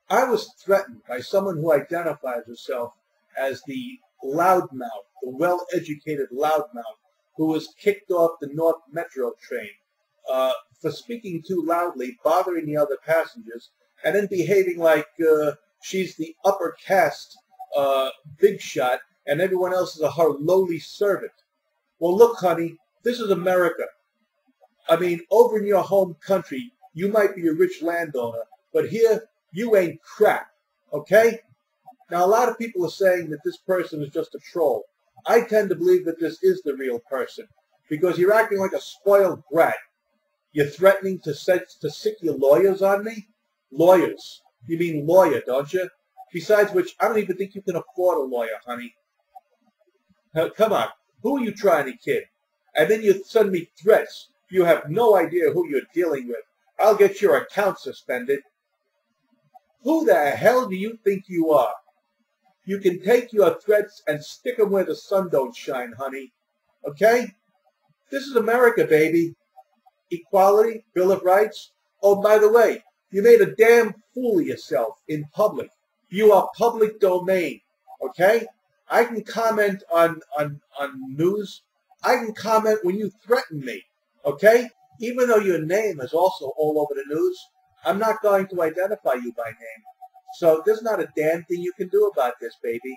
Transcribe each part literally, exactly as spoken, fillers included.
I was threatened by someone who identifies herself as the Loudmouth, the well-educated Loudmouth, who was kicked off the North Metro train uh, for speaking too loudly, bothering the other passengers, and then behaving like uh, she's the upper caste uh, big shot and everyone else is a her lowly servant. Well, look, honey, this is America. I mean, over in your home country, you might be a rich landowner, but here, you ain't crap, okay? Now, a lot of people are saying that this person is just a troll. I tend to believe that this is the real person, because you're acting like a spoiled brat. You're threatening to, set, to sick your lawyers on me? Lawyers. You mean lawyer, don't you? Besides which, I don't even think you can afford a lawyer, honey. Now, come on, who are you trying to kid? And then you send me threats. You have no idea who you're dealing with. I'll get your account suspended. Who the hell do you think you are? You can take your threats and stick them where the sun don't shine, honey. Okay? This is America, baby. Equality, Bill of Rights. Oh, by the way, you made a damn fool of yourself in public. You are public domain. Okay? I can comment on, on, on news. I can comment when you threaten me. Okay? Even though your name is also all over the news, I'm not going to identify you by name. So there's not a damn thing you can do about this, baby.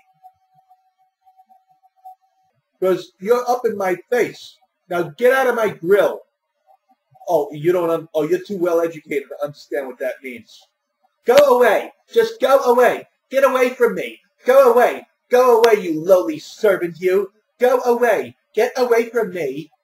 Because you're up in my face. Now get out of my grill. Oh, you don't. Un oh, you're too well educated to understand what that means. Go away. Just go away. Get away from me. Go away. Go away, you lowly servant, you. Go away. Get away from me.